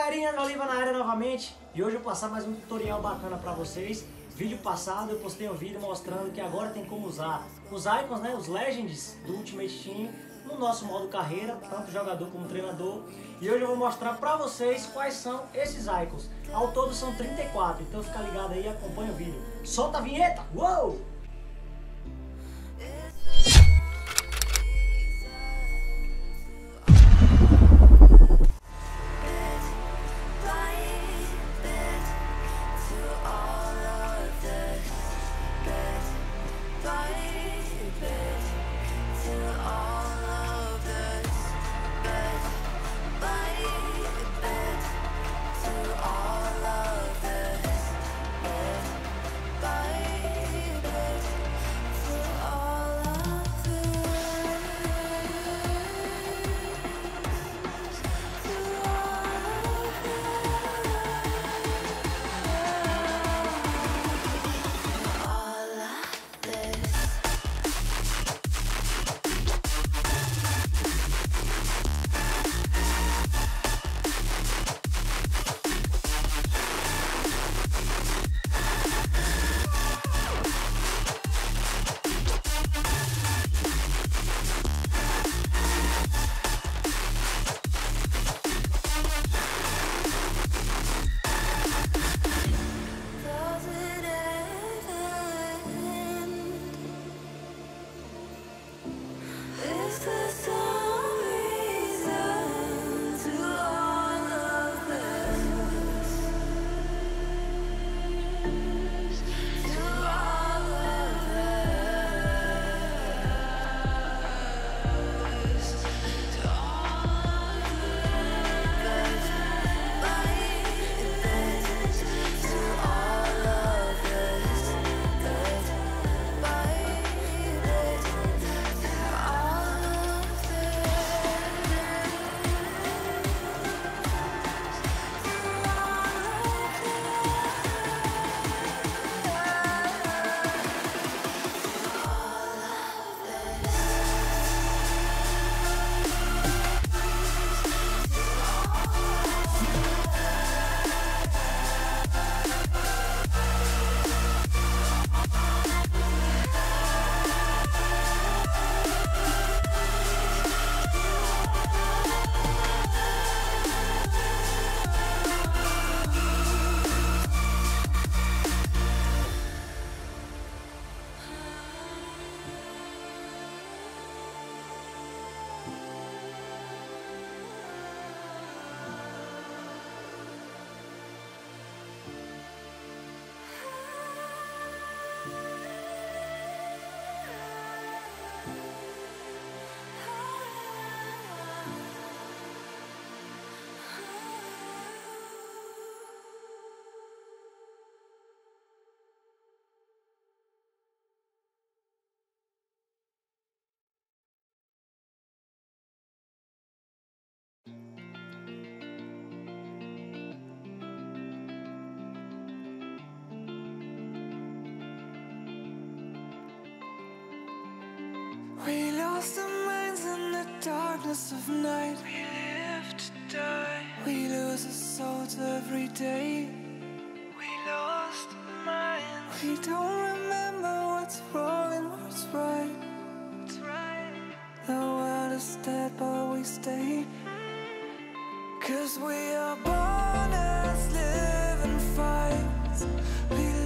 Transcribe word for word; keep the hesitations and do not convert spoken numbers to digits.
galerinha, Oliva na área novamente. E hoje eu vou passar mais um tutorial bacana pra vocês. Vídeo passado eu postei um vídeo mostrando que agora tem como usar os icons, né, os legends do Ultimate Team no nosso modo carreira, tanto jogador como treinador. E hoje eu vou mostrar pra vocês quais são esses icons. Ao todo são trinta e quatro, então fica ligado aí e acompanha o vídeo. Solta a vinheta! Uou! We lost our minds in the darkness of night. We live to die. We lose our souls every day. We lost our minds. We don't remember what's wrong and what's right. What's right. The world is dead but we stay. Cause we are born as living fights. We